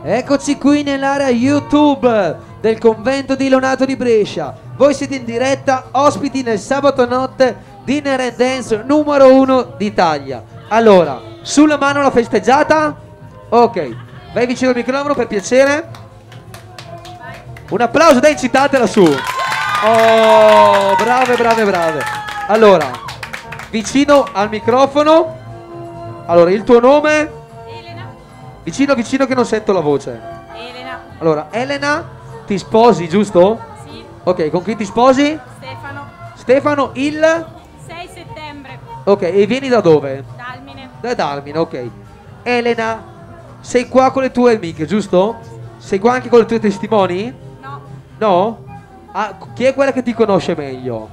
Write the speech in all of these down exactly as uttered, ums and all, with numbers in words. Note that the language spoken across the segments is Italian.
Eccoci qui nell'area YouTube del convento di Leonato di Brescia. Voi siete in diretta, ospiti nel sabato notte Dinner and Dance numero uno d'Italia. Allora, sulla mano la festeggiata? Ok, vai vicino al microfono per piacere. Un applauso, dai, incitatela su. Oh, brave, brave, brave. Allora, vicino al microfono. Allora, il tuo nome? Vicino, vicino che non sento la voce. Elena. Allora, Elena, ti sposi, giusto? Sì. Ok, con chi ti sposi? Stefano. Stefano, il? sei settembre. Ok, e vieni da dove? Dalmine. Da Dalmine, ok. Elena, sei qua con le tue amiche, giusto? Sei qua anche con le tue testimoni? No. No? Ah, chi è quella che ti conosce meglio?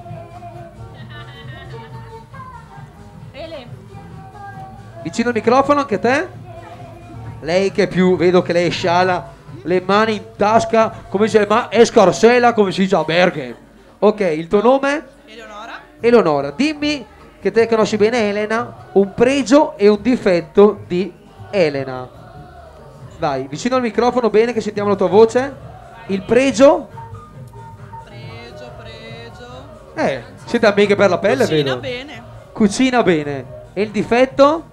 Ele. Vicino al microfono anche te? Lei che più, vedo che lei è sciala, le mani in tasca, come se ma è scarsela, come si dice a Bergen. Ok, il tuo nome? Eleonora. Eleonora, dimmi che te conosci bene Elena, un pregio e un difetto di Elena. Vai, vicino al microfono bene che sentiamo la tua voce. Il pregio? Pregio, pregio. Eh, siete amiche per la pelle, Cucina vedo. bene. Cucina bene. E il difetto?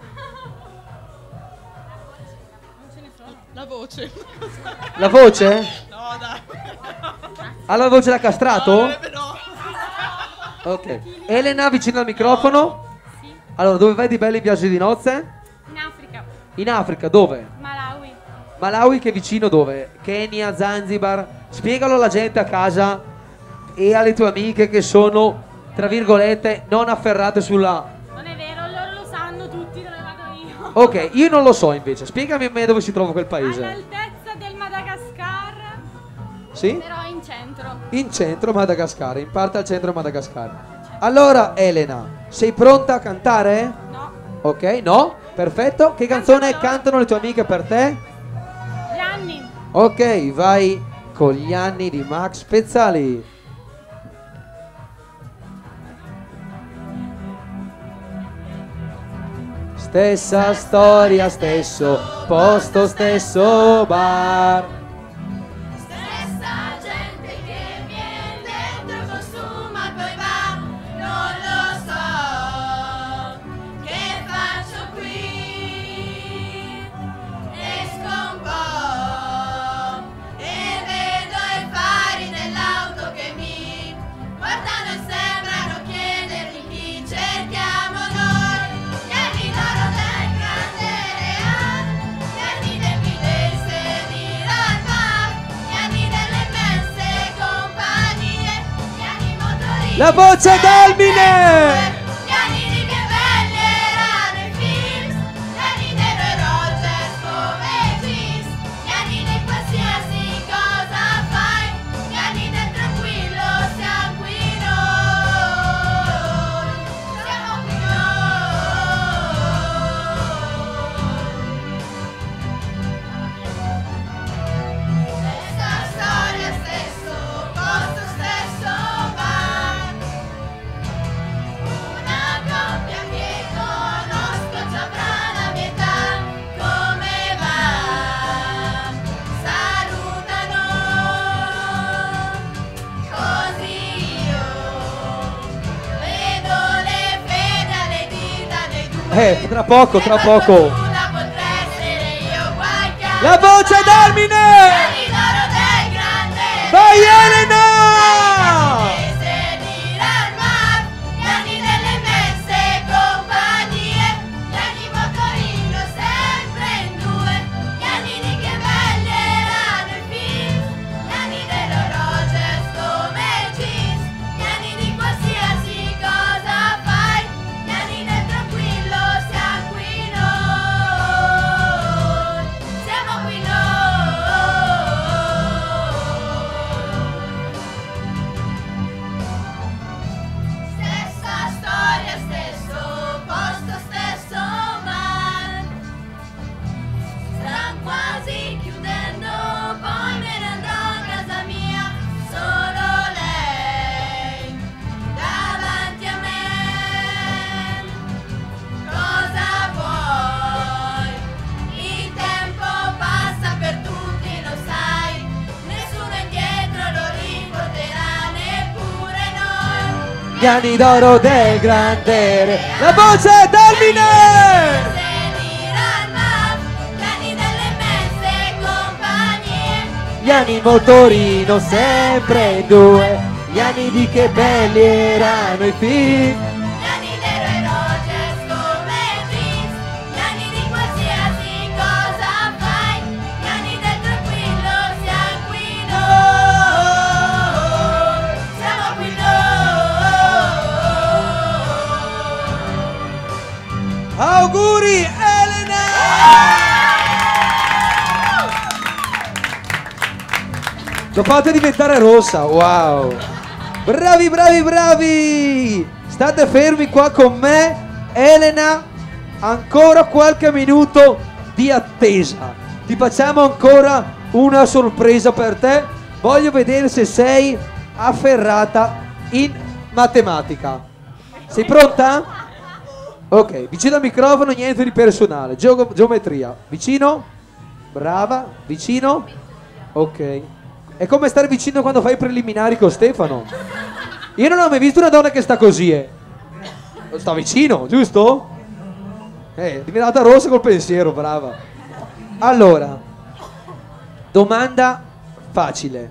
La voce. La voce? No, dai. Ha la voce da castrato? No, no. Ok. Elena, vicino al microfono. Sì. Allora, dove vai di belli viaggi di nozze? In Africa. In Africa, dove? Malawi. Malawi che è vicino dove? Kenya, Zanzibar. Spiegalo alla gente a casa e alle tue amiche che sono, tra virgolette, non afferrate sulla... Non è vero, loro lo sanno tutti dove vado io. Ok, io non lo so invece. Spiegami a me dove si trova quel paese. All'altezza del Madagascar. Sì? Però in centro. In centro Madagascar, in parte al centro Madagascar. Allora, Elena, sei pronta a cantare? No. Ok, no? Perfetto. Che canzone cantano le tue amiche per te? Gli anni. Ok, vai con Gli anni di Max Pezzali. Stessa storia, stesso posto, stesso bar. Stessa gente che viene dentro, consuma e poi va. Non lo so che faccio qui. Esco un po' e vedo i fari dell'auto che mi guardano e sembrano chiedermi chi cerchiamo noi. Gli anni d'oro del grande Real, gli anni del Fidel sedile al mar, gli anni delle immense compagnie, gli anni motorini. La voce Dalmine! Gli anni di che belli erano i film, gli anni dei Roy Rogers come jeans, gli anni di qualsiasi cosa fai, gli anni del tranquillo siamo qui noi, siamo qui noi. Stessa storia, stesso posto, stesso bar. Una coppia che conosco già avrà la mia età. Come va? Salutano. Così io vedo le fede alle dita dei due. Eh, tra poco, tra Se poco. qualcuna potrei essere io qualche La voce Dalmine! anni d'oro del grande Vai Elena! sedile al mar, gli anni delle immense compagnie, gli anni motorino sempre in due, gli anni di che belli erano i film, gli anni dei Roy Rogers come jeans, gli anni di qualsiasi cosa fai, gli anni del tranquillo siamo qui noi, siamo qui noi. gli anni d'oro del grande re. La voce è Dalmine! Gli anni in motorino sempre in due, gli anni di Che belli erano i film. Gli anni d'Eroe Rogers come Vince, gli anni di qualsiasi cosa fai, gli anni del tranquillo siamo qui noi, siamo qui noi. Auguri Elena! Lo fate diventare rossa, wow! Bravi, bravi, bravi! State fermi qua con me, Elena. Ancora qualche minuto di attesa. Ti facciamo ancora una sorpresa per te. Voglio vedere se sei afferrata in matematica. Sei pronta? Ok, vicino al microfono, niente di personale. Geo- geometria. Vicino? Brava. Vicino? Ok. È come stare vicino quando fai i preliminari con Stefano. Io non ho mai visto una donna che sta così, eh. Sta vicino, giusto? Eh, è diventata rossa col pensiero, brava. Allora, domanda facile.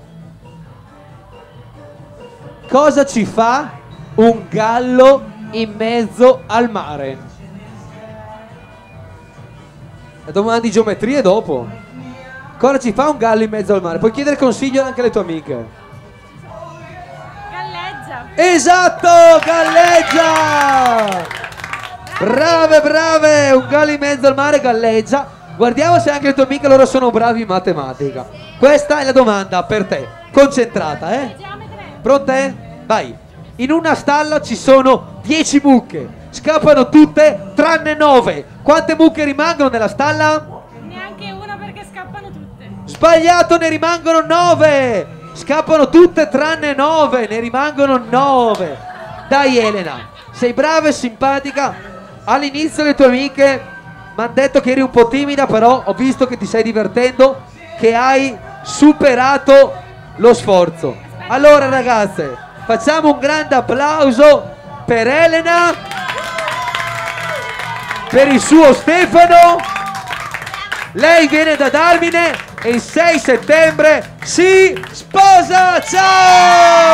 Cosa ci fa un gallo in mezzo al mare? La domanda di geometria è dopo. Cosa ci fa un gallo in mezzo al mare? Puoi chiedere consiglio anche alle tue amiche. Galleggia. Esatto, galleggia! Brave, brave! Un gallo in mezzo al mare galleggia. Guardiamo se anche le tue amiche loro sono bravi in matematica. Questa è la domanda per te. Concentrata, eh? Pronte? Vai. In una stalla ci sono dieci mucche. Scappano tutte tranne nove. Quante mucche rimangono nella stalla? Neanche una perché scappano tutte. Sbagliato, ne rimangono nove. Scappano tutte tranne nove. Ne rimangono nove. Dai Elena, sei brava e simpatica. All'inizio le tue amiche mi hanno detto che eri un po' timida, però ho visto che ti stai divertendo, che hai superato lo sforzo. Allora ragazze, facciamo un grande applauso per Elena, per il suo Stefano. Lei viene da Dalmine e il sei settembre si sposa. Ciao!